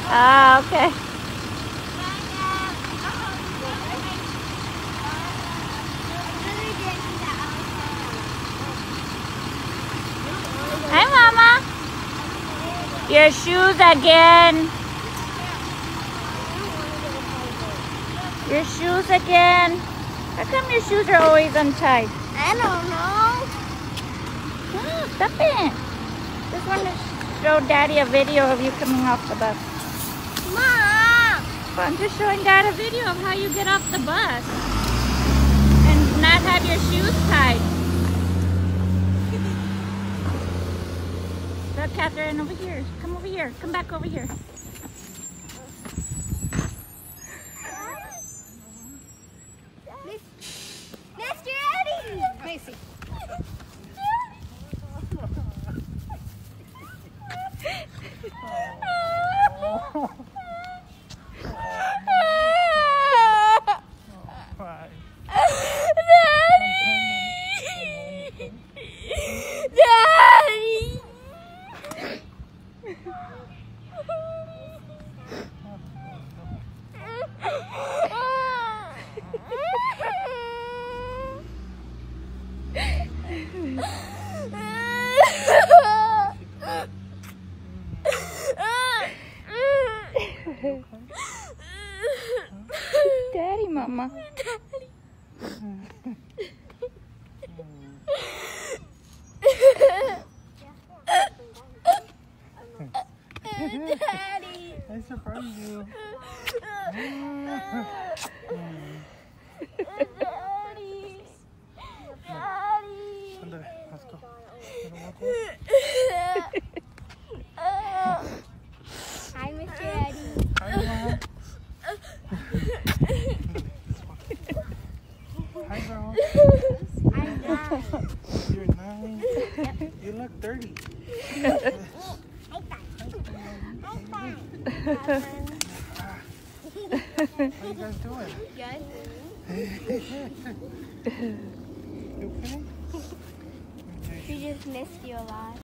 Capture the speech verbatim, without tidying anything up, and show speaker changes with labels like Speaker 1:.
Speaker 1: Ah, okay. Hi, Mama. Your shoes again. Your shoes again. How come your shoes are always untied?
Speaker 2: I don't know.
Speaker 1: Oh, stop it. Just want to show Daddy a video of you coming off the bus.
Speaker 2: Mom!
Speaker 1: Well, I'm just showing Dad a video of how you get off the bus and not have your shoes tied. Look, Catherine, over here. Come over here. Come back over here.
Speaker 2: Mister Eddie! Macy.
Speaker 1: Daddy! Daddy, Mama. Daddy. Daddy.
Speaker 3: I surprised you.
Speaker 2: Daddy. Daddy.
Speaker 3: Andale, let's go.
Speaker 2: Hi, Mister Eddie.
Speaker 3: Hi, Mom. Hi, girl.
Speaker 2: I'm done.
Speaker 3: You're nice. Yep. You look dirty. How you guys doing?
Speaker 2: Good.
Speaker 3: You okay?
Speaker 2: She just missed you a lot.